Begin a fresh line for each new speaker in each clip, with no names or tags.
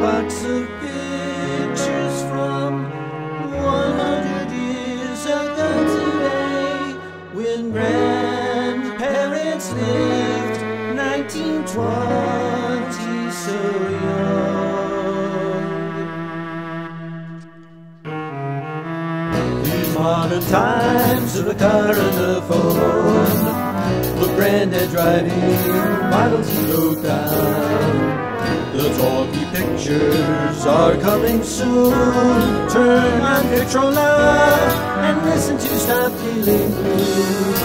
box of pictures from 100 years ago today, when grandparents lived 1920, so young. These modern times of a car and a phone, look, Granddad driving, models he broke down. The talkie pictures are coming soon. Turn on Picture Love and listen to Stop Feeling Blue.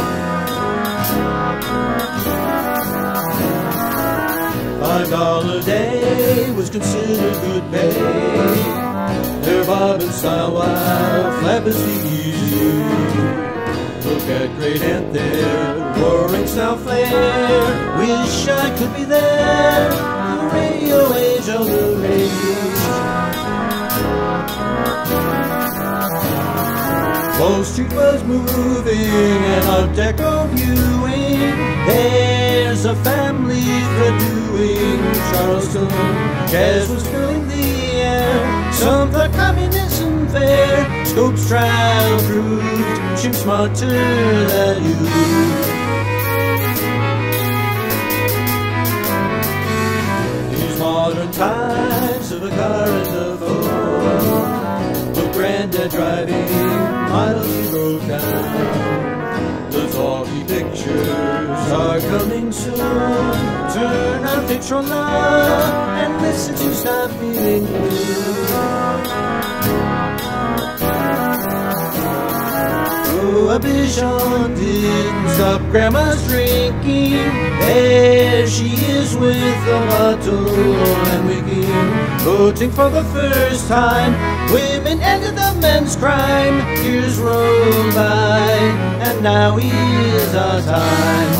$5 a day was considered good pay. Their bob and style while flap is easy. Look at Great Aunt there, roaring style flare. Wish I could be there. The radio age of the rage. Wall Street was moving and Art Deco viewing. There's a family redoing Charleston. Jazz was filling the air. Some thought communism fair. Scopes trial proved Jim smarter than you. These modern times of a car and a phone, look, Granddad driving, models he broke down. The talkie pictures are coming soon. Turn on Picture Love and listen to Stop Feeling Blue. Prohibition didn't stop Grandma's drinking. There she is with a bottle and wigging. Voting for the first time, women ended the men's crime. Years roll by, and now is our time.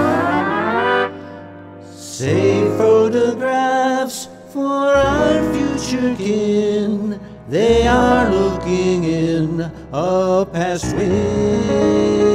Save photographs for our future kin. They are looking in a past wind.